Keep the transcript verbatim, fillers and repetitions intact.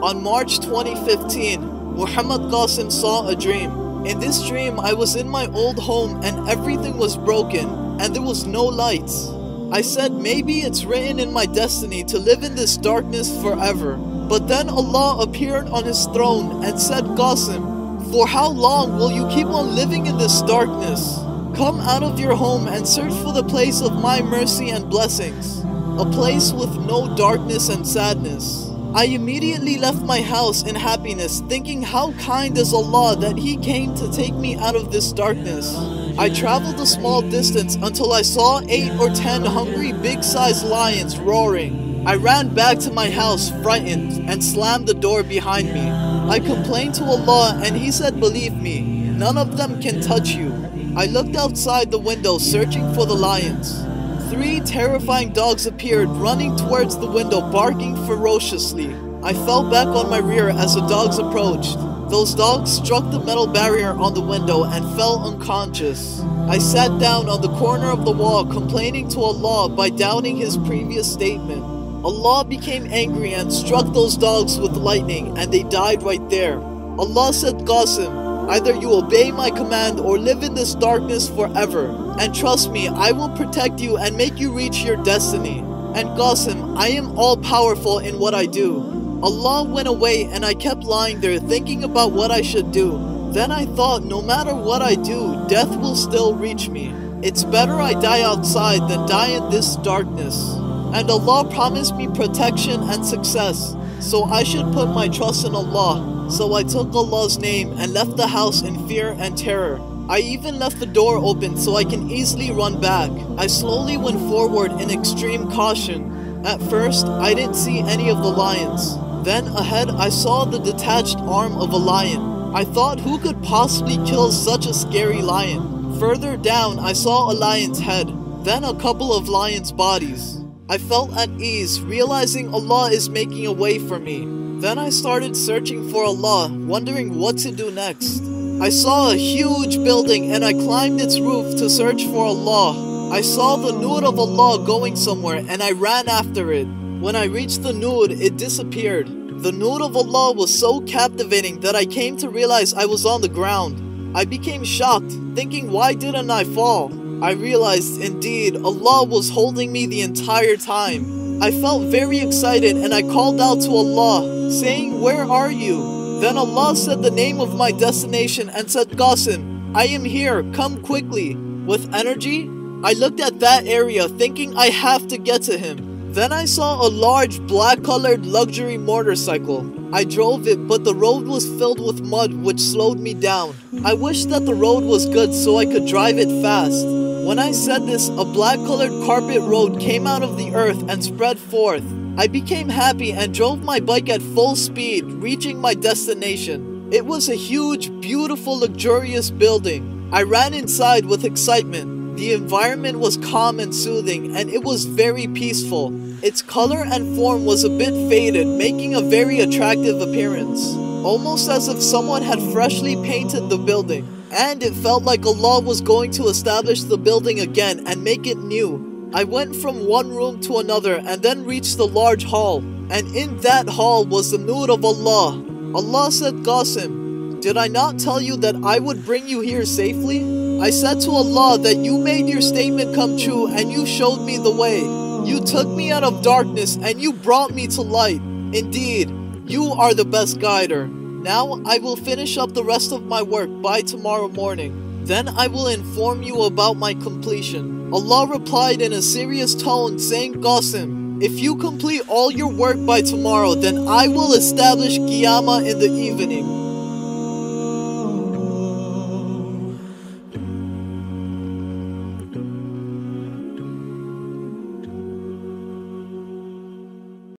On March twenty fifteen, Muhammad Qasim saw a dream. In this dream, I was in my old home and everything was broken and there was no lights. I said maybe it's written in my destiny to live in this darkness forever. But then Allah appeared on his throne and said, Qasim, for how long will you keep on living in this darkness? Come out of your home and search for the place of my mercy and blessings, a place with no darkness and sadness. I immediately left my house in happiness, thinking how kind is Allah that He came to take me out of this darkness. I traveled a small distance until I saw eight or ten hungry big-sized lions roaring. I ran back to my house frightened and slammed the door behind me. I complained to Allah and He said, believe me, none of them can touch you. I looked outside the window searching for the lions. Three terrifying dogs appeared, running towards the window, barking ferociously. I fell back on my rear as the dogs approached. Those dogs struck the metal barrier on the window and fell unconscious. I sat down on the corner of the wall, complaining to Allah by doubting His previous statement. Allah became angry and struck those dogs with lightning, and they died right there. Allah said, Qasim, either you obey my command or live in this darkness forever. And trust me, I will protect you and make you reach your destiny. And Qasim, I am all powerful in what I do. Allah went away and I kept lying there thinking about what I should do. Then I thought, no matter what I do, death will still reach me. It's better I die outside than die in this darkness. And Allah promised me protection and success, so I should put my trust in Allah. So I took Allah's name and left the house in fear and terror. I even left the door open so I can easily run back. I slowly went forward in extreme caution. At first, I didn't see any of the lions. Then ahead, I saw the detached arm of a lion. I thought, who could possibly kill such a scary lion? Further down, I saw a lion's head, then a couple of lions' bodies. I felt at ease, realizing Allah is making a way for me. Then I started searching for Allah, wondering what to do next. I saw a huge building and I climbed its roof to search for Allah. I saw the Noor of Allah going somewhere and I ran after it. When I reached the Noor, it disappeared. The Noor of Allah was so captivating that I came to realize I was on the ground. I became shocked, thinking, why didn't I fall? I realized, indeed, Allah was holding me the entire time. I felt very excited and I called out to Allah, saying, where are you? Then Allah said the name of my destination and said, Qasim, I am here, come quickly. With energy, I looked at that area thinking I have to get to him. Then I saw a large black-colored luxury motorcycle. I drove it, but the road was filled with mud, which slowed me down. I wished that the road was good so I could drive it fast. When I said this, a black-colored carpet road came out of the earth and spread forth. I became happy and drove my bike at full speed, reaching my destination. It was a huge, beautiful, luxurious building. I ran inside with excitement. The environment was calm and soothing, and it was very peaceful. Its color and form was a bit faded, making a very attractive appearance, almost as if someone had freshly painted the building. And it felt like Allah was going to establish the building again and make it new. I went from one room to another and then reached the large hall, and in that hall was the Noor of Allah. Allah said, Qasim, did I not tell you that I would bring you here safely? I said to Allah that you made your statement come true and you showed me the way. You took me out of darkness and you brought me to light. Indeed, you are the best guider. Now I will finish up the rest of my work by tomorrow morning. Then I will inform you about my completion. Allah replied in a serious tone saying, Qasim, if you complete all your work by tomorrow, then I will establish Qiyamah in the evening.